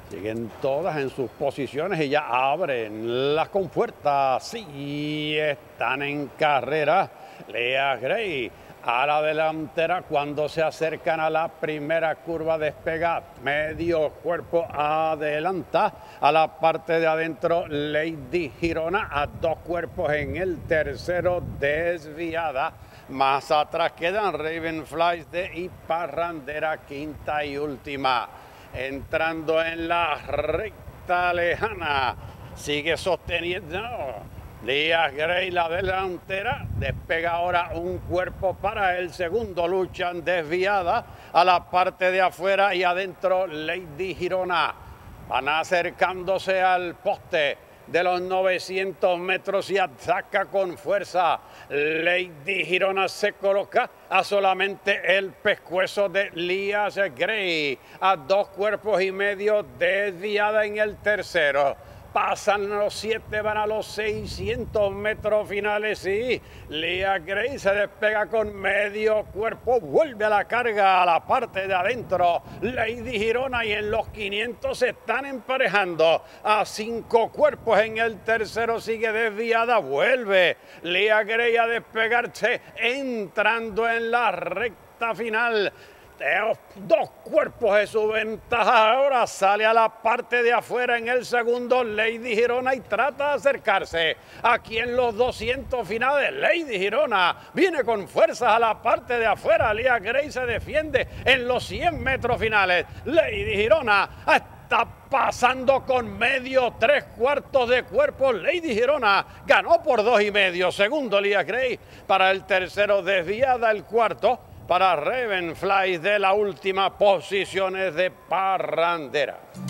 Siguen todas en sus posiciones y ya abren las compuertas. Sí, están en carrera. Leah Gray a la delantera cuando se acercan a la primera curva, despega medio cuerpo, adelanta a la parte de adentro Lady Girona a 2 cuerpos en el tercero, desviada. Más atrás quedan Raven Flies de y Parrandera, quinta y última. Entrando en la recta lejana, sigue sosteniendo Leah Gray la delantera, despega ahora un cuerpo para el segundo, luchan desviada a la parte de afuera y adentro Lady Girona. Van acercándose al poste de los 900 metros y ataca con fuerza. Lady Girona se coloca a solamente el pescuezo de Leah Gray, a 2 cuerpos y medio, desviada en el tercero. Pasan los 7, van a los 600 metros finales y Leah Gray se despega con medio cuerpo, vuelve a la carga a la parte de adentro Lady Girona, y en los 500 se están emparejando a 5 cuerpos en el tercero, sigue desviada, vuelve Leah Gray a despegarse, entrando en la recta final. 2 cuerpos de su ventaja, ahora sale a la parte de afuera en el segundo Lady Girona y trata de acercarse aquí en los 200 finales. Lady Girona viene con fuerzas a la parte de afuera, Leah Gray se defiende en los 100 metros finales. Lady Girona está pasando con medio, 3 cuartos de cuerpo. Lady Girona ganó por 2,5. Segundo Leah Gray, para el tercero desviada, el cuarto para Raven Flies de la última posición es de Parrandera.